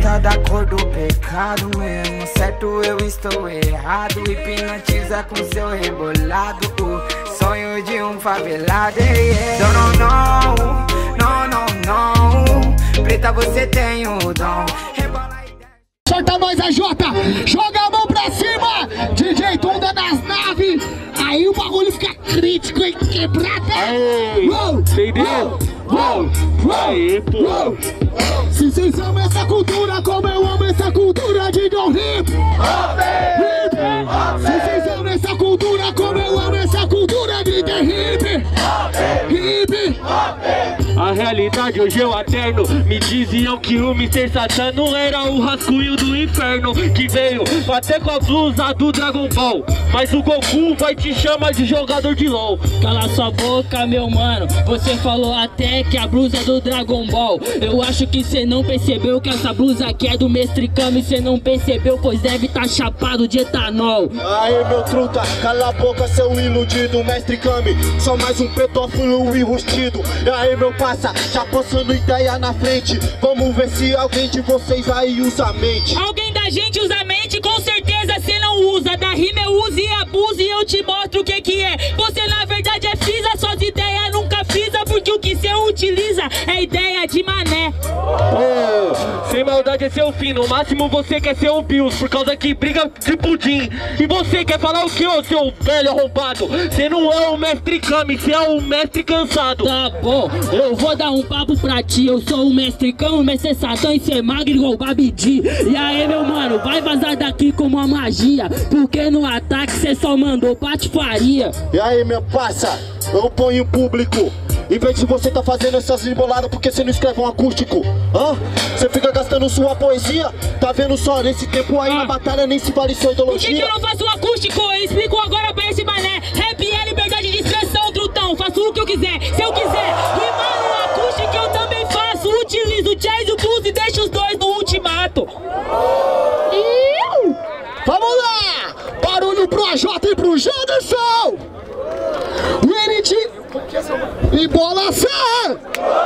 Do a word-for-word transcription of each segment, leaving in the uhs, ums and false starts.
preta da cor do pecado mesmo. Certo, eu estou errado. Hipnotiza com seu rebolado o sonho de um favelado. Yeah. Don't know, não, não, não. Preta, você tem o dom. Solta nós, a Jota, joga a mão pra cima, D J Tunda das naves, aí o bagulho fica crítico, hein, quebrada. Entendeu? Aí, pô. Se vocês amam essa cultura, como eu amo essa cultura, digam hip hip. Se vocês amam essa cultura, como eu amo essa cultura, digam hip hip. A realidade hoje eu alterno. Me diziam que o mister Satano era o rascunho do inferno, que veio até com a blusa do Dragon Ball. Mas o Goku vai te chamar de jogador de LOL. Cala sua boca, meu mano. Você falou até que a blusa é do Dragon Ball. Eu acho que cê não percebeu que essa blusa aqui é do Mestre Kami. Cê não percebeu, pois deve tá chapado de etanol. Aê, meu truta, cala a boca, seu iludido. Mestre Kami, só mais um pedófilo enrustido. E aí, meu passa, já passando ideia na frente. Vamos ver se alguém de vocês aí usa a mente. Alguém da gente usa a mente, com certeza cê não usa. Da rima eu uso e abuso e eu te mostro o que que é. Você na verdade é fisa, suas ideias nunca fisa. Porque o que cê utiliza é ideia de mané. Oh, sem maldade é seu fim, no máximo você quer ser o Bills, por causa que briga de pudim. E você quer falar o que, ô seu velho arrombado? Você não é o Mestre Kami, você é o mestre cansado. Tá bom, eu vou dar um papo pra ti. Eu sou o Mestre Kami, o Mestre Satã e ser magro igual o Babidi. E aí, meu mano, vai vazar daqui com uma magia, porque no ataque cê só mandou patifaria. E aí, meu passa, eu ponho em público. Em vez de você tá fazendo essas emboladas, porque você não escreve um acústico? Hã? Você fica gastando sua poesia? Tá vendo só, nesse tempo aí ah. na batalha nem se vale sua ideologia. Por que, que eu não faço um acústico? Eu explico agora pra esse mané. Rap é liberdade de expressão, trutão. Faço o que eu quiser, se eu quiser. Rimar no acústico eu também faço. Utilizo o jazz e o blues e deixo os dois no ultimato. Iu! Vamos lá! Barulho pro A J e pro Janderson! Unity e bola Sam!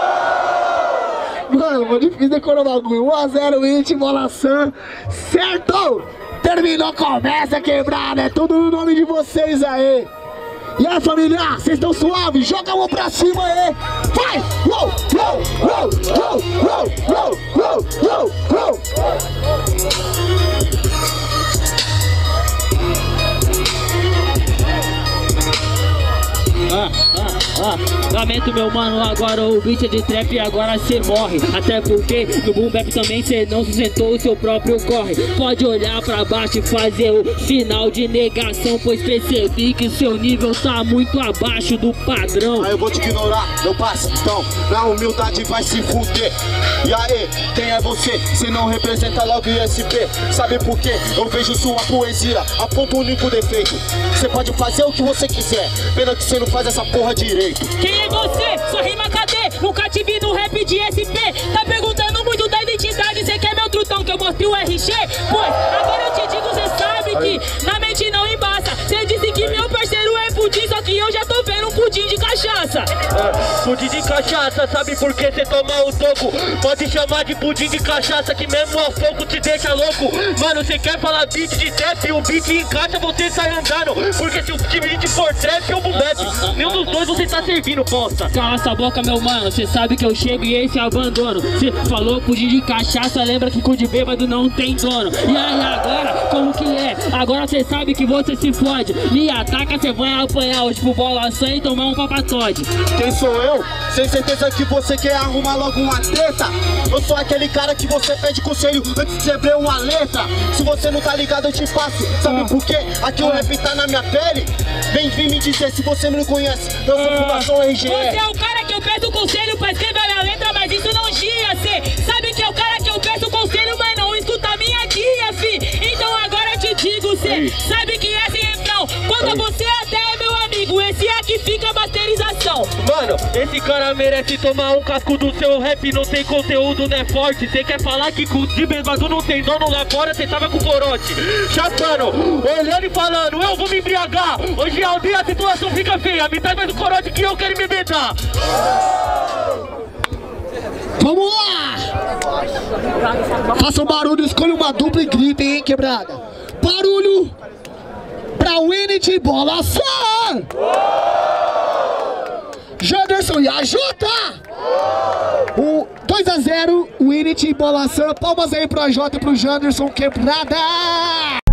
Mano, mano, difícil decorar o bagulho. um a zero Unity, bola Sam, certo? Terminou, começa a quebrar, é tudo no nome de vocês aí. E aí, família, vocês estão suaves? Joga a mão pra cima aí! Vai! Uou, uou, uou, uou, uou, uou, uou, uou. Ah, ah, ah, lamento meu mano, agora o beat é de trap e agora cê morre. Até porque no boom bap também cê não sustentou o seu próprio corre. Pode olhar pra baixo e fazer o sinal de negação, pois percebi que seu nível tá muito abaixo do padrão. Aí eu vou te ignorar, meu passo, então na humildade vai se fuder. E aí, quem é você? Cê não representa logo I S P. Sabe por quê? Eu vejo sua poesia, aponta um único defeito. Cê pode fazer o que você quiser, pena que cê não faz essa porra direito. Quem é você? Sua rima cadê? Nunca te vi no rap de S P. Tá perguntando muito da identidade, cê quer meu trutão que eu mostre o R G? Pois, agora eu te digo, cê sabe que na mente não embaça. Cê disse que meu parceiro é pudim, só que eu já tô vendo um pudim de cachaça. É, pudim de cachaça, sabe por que cê toma o toco? Pode chamar de pudim de cachaça, que mesmo a fogo te deixa louco. Mano, cê quer falar beat de trap e o beat encaixa, você sai andando. Porque se o beat for trap ou boom bap, nenhum dos dois você tá servindo, bosta. Cala essa boca, meu mano, cê sabe que eu chego e esse abandono. Cê falou pudim de cachaça, lembra que cu de bêbado não tem dono. E aí agora, como que é? Agora cê sabe que você se fode. Me ataca, cê vai apanhar hoje pro bola sã e tomar um papatode. Quem sou eu? Sem certeza que você quer arrumar logo uma treta. Eu sou aquele cara que você pede conselho antes de abrir uma letra. Se você não tá ligado eu te passo. Sabe por quê? Aqui o rap tá na minha pele. Vem, vem me dizer se você me conhece. Eu sou Fundação R G. Você é o cara que eu peço conselho pra escrever a minha letra, mas isso não gira. Cê sabe que é o cara que eu peço conselho, mas não escuta a minha guia, fi. Então agora eu te digo, cê sabe que esse refrão, quando você até é meu amigo, esse aqui fica a masterização. Mano, esse cara merece tomar um casco do seu rap, não tem conteúdo, não é forte. Cê quer falar que de bêbado não tem dono lá fora, cê tava com corote. Chapando, olhando e falando, eu vou me embriagar. Hoje ao dia a situação fica feia, me traz mais o corote que eu quero me embedar. Vamos lá! Faça um barulho, escolha uma dupla e gritem, hein, quebrada. Barulho pra Winit Bola Só! Janderson e a Jota! O dois a zero, Winit Bola Só. Palmas aí pro A J e pro Janderson, quebrada!